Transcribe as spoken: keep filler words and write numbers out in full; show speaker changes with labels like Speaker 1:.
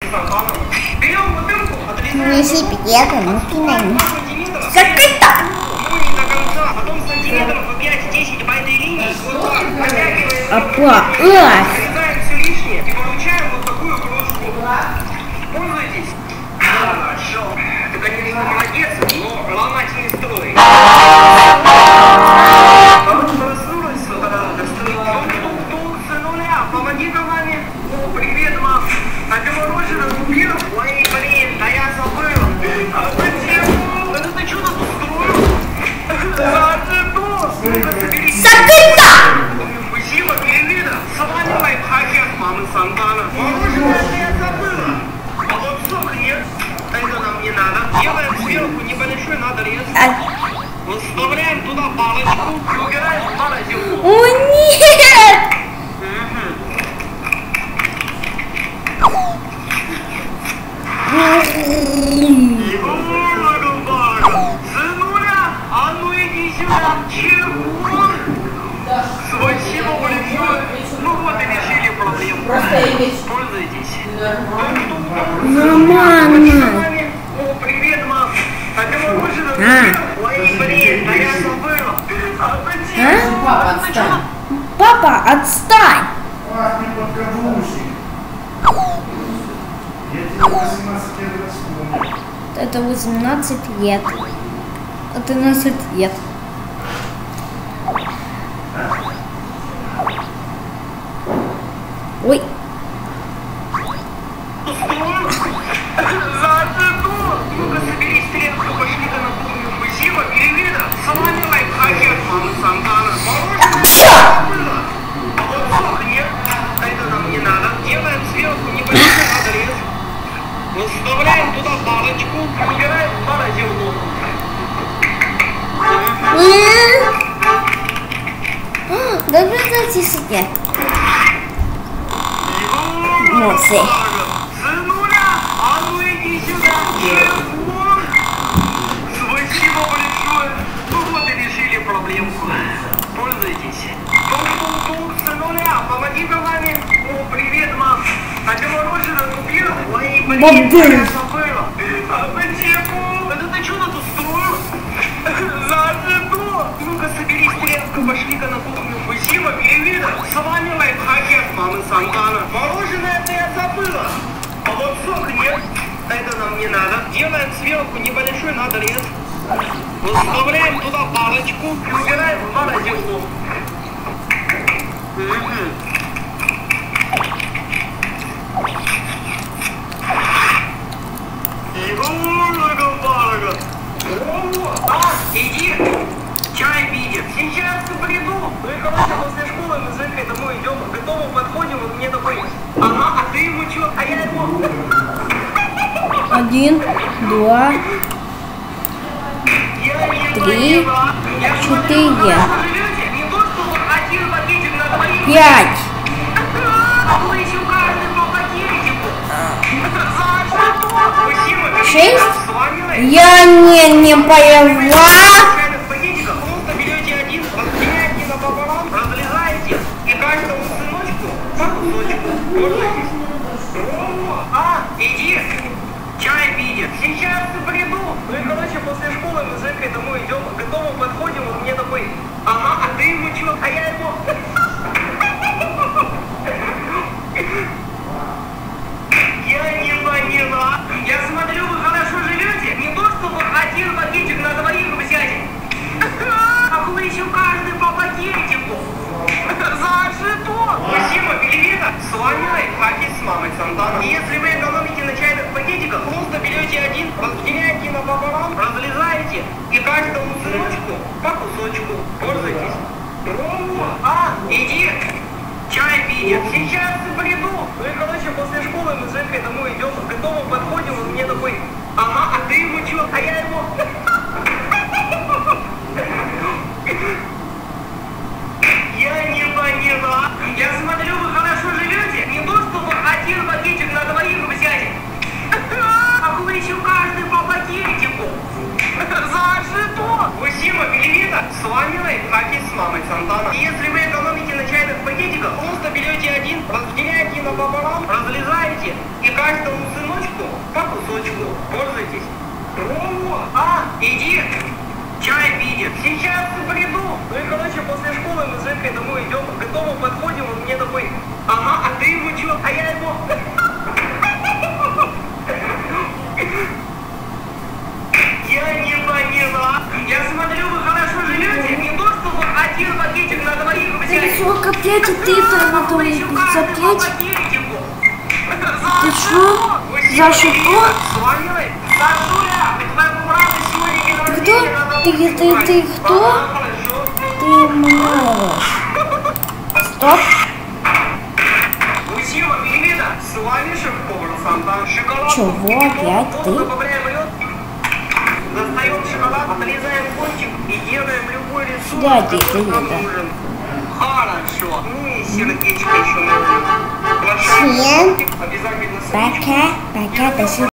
Speaker 1: Берем бутылку, отрезаем.
Speaker 2: Не сыпь, я ну кинем.
Speaker 1: Сантиметров.
Speaker 2: Закрыто!
Speaker 1: Ну и до конца. Потом сантиметров по пять-десять по этой линии. Вот так. Натягиваем.
Speaker 2: Опа! Ах!
Speaker 1: Отрезаем все лишнее и получаем вот такую кружку. Пользуйтесь. Хорошо. Ты, конечно, молодец, но ломать не строй. Проснулась с утра, тук-тук-тук, сынуля, помоги-ка маме. О, привет, мам. А ты мороженое купила? Ой, блин, да я забыла. А зачем? Это ты что тут устроил? А ты что? Ну-ка, соберись.
Speaker 2: Закрыто!
Speaker 1: Спасибо, переведа. Сваливай лайфхаки от мамы Сантана. Мороженое я забыла. А вот сок нет. Это нам не надо. Делаем сверху небольшой надрез. Вставляем туда палочку и убираем в морозилку.
Speaker 2: О, нет!
Speaker 1: Сынуля, а ну иди сюда. Чего? Спасибо большое. Ну вот и решили проблему. Пользуйтесь.
Speaker 2: Нормально.
Speaker 1: О, привет, мам. А ты мороженое? Ой, блин, да я забыла. А зачем?
Speaker 2: Папа, отстань. Папа, отстань.
Speaker 3: Ах, не подкаблучник. Я тебе восемнадцать лет вспомнил.
Speaker 2: Это восемнадцать лет. А тринадцать лет. Ой.
Speaker 1: Ну-ка, соберись, стрелку, пошли-ка на кухню. Спасибо, переведа. Салами лайфхаки от мамы Сантана. Мороженое а вот сок нет. Это нам не надо. Делаем сверху небольшой надрез. Вставляем туда палочку и убираем в морозилку.
Speaker 2: Добре, дайте сюда. Носы.
Speaker 1: Сынуля, а ну иди сюда. Чего? Спасибо большое. Ну вот и решили проблемку. Пользуйтесь. Тук-тук-тук, сынуля, помоги-ка маме. О, привет, мам. А ты мороженое купила? Ой, блин, я забыла. А почему? Это ты что тут устроил? За что? Ну-ка, соберись, стрелку, пошли-ка на кухню. Спасибо, переведа. С вами лайфхаки от мамы Сантана. Мороженое это я забыла. А вот сок нет. Это нам не надо. Делаем сверху небольшой надрез. Вставляем туда палочку и убираем в морозилку. А, иди, чай пить. Сейчас приду. Ну и короче, после школы мы с Женькой домой идем, к готову подходим, он мне такой, ага, а ты ему чё? А я ему...
Speaker 2: Один, два, три, четыре, пять. Шесть? Я не, не поняла.
Speaker 1: Просто берете один, разделяете напополам, разрезаете и каждому сыночку по кусочку. Пользуйтесь. А, иди, чай пить. Сейчас приду. Ну и короче, после школы мы с Женькой домой идем, к готову подходим, он мне такой, ага, а ты ему чё? А я ему... Я не поняла. Я смотрю, вы хорошо живете. Не то, что вы один пакетик на двоих взяли. Ах, вы еще каждый по пакетику. За что? Спасибо, переведа. С вами лайфхаки с мамой Сантана. Если вы экономите на чайных пакетиках, просто берете один, разделяете напополам, разрезаете и каждому сыночку по кусочку. Пользуйтесь. А, иди. Чай пить. Сейчас приду. Ну и короче, после школы мы с Женькой домой идем, к готову подходим, он мне такой, ага, а ты ему чё? А я ему... Я не поняла. Я смотрю, вы хорошо живете. Не то, что вы один пакетик на двоих взяли. Ах, вы еще каждый по пакетику. За что? Спасибо, переведа. С вами лайфхаки с мамой Сантана. Если вы экономите на чайных пакетиках, просто берете один, разделяете напополам, разрезаете и каждому сыну по кусочку. Пользуйтесь. О, а, иди. Чай пить. Сейчас приду. Ну и, короче, после школы мы с Женькой домой идем, к дому подходим, он мне такой, ага, а ты ему чё? А я ему... Я не поняла. Я смотрю, вы хорошо живете. Не то, что вот один пакетик на двоих взять.
Speaker 2: Сколько пакетик ты-то на твоих пакетик? Ты что? За что? Кто? Ты, ты, ты кто? Ты мнешь. Стоп. Чего опять ты?
Speaker 1: Достаем шоколад, отрезаем кончик и делаем любой рисунок.
Speaker 2: Да, ты, ты, это.
Speaker 1: Хорошо. Ну и сердечко еще надо.
Speaker 2: Всем
Speaker 1: Обязательно.
Speaker 2: пока, пока, до свидания.